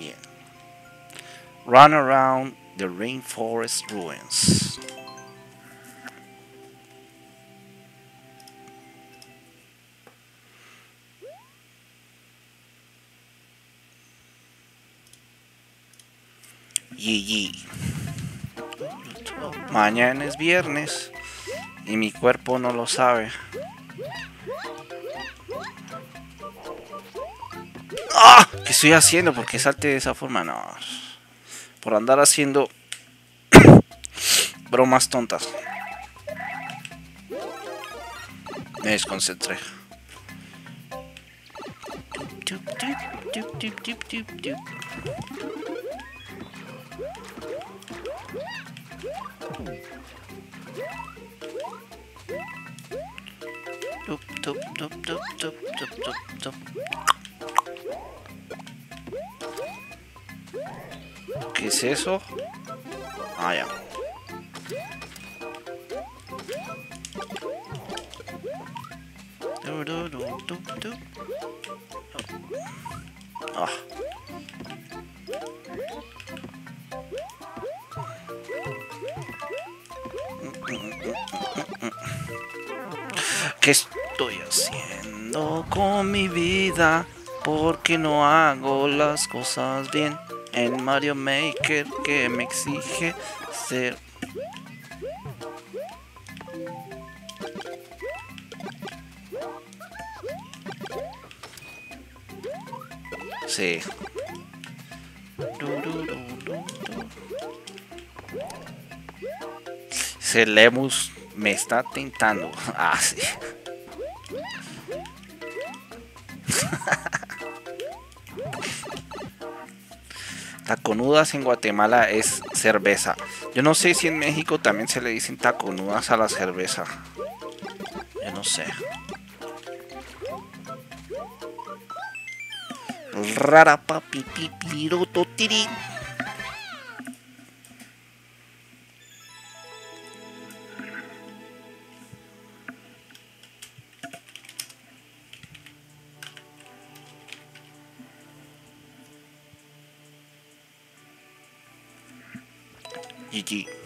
Bien. Run around the rainforest ruins. GG. Mañana es viernes y mi cuerpo no lo sabe. ¡Ah! ¿Qué estoy haciendo? ¿Por qué salte de esa forma? No. Por andar haciendo bromas tontas. Me desconcentré. ¿Qué es eso? Ah, ya. Ah. ¿Qué estoy haciendo con mi vida? Porque no hago las cosas bien en Mario Maker, que me exige ser. Sí. Ese Lemus me está tentando. Ah, sí. Taconudas en Guatemala es cerveza. Yo no sé si en México también se le dicen taconudas a la cerveza. Yo no sé. Rara papi pipiroto tiri. GG.